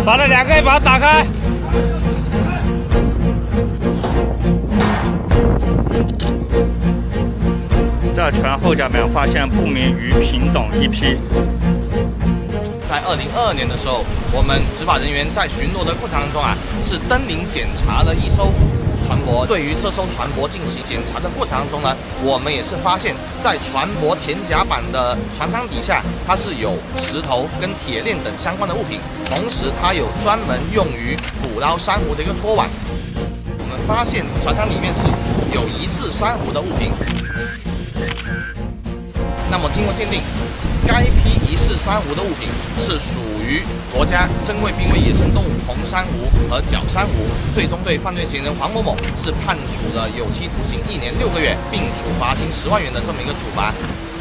把那2个把它打开。在船后甲板发现不明鱼品种1批。 在2022年的时候，我们执法人员在巡逻的过程当中是登临检查了一艘船舶。对于这艘船舶进行检查的过程当中呢，我们也是发现，在船舶前甲板的船舱底下，它是有石头跟铁链等相关的物品，同时它有专门用于捕捞珊瑚的一个拖网。我们发现船舱里面是有疑似珊瑚的物品。那么经过鉴定，该批疑似珊瑚的物品是属于国家珍贵濒危野生动物红珊瑚和角珊瑚，最终对犯罪嫌疑人黄某某是判处了有期徒刑1年6个月，并处罚金10万元的这么一个处罚。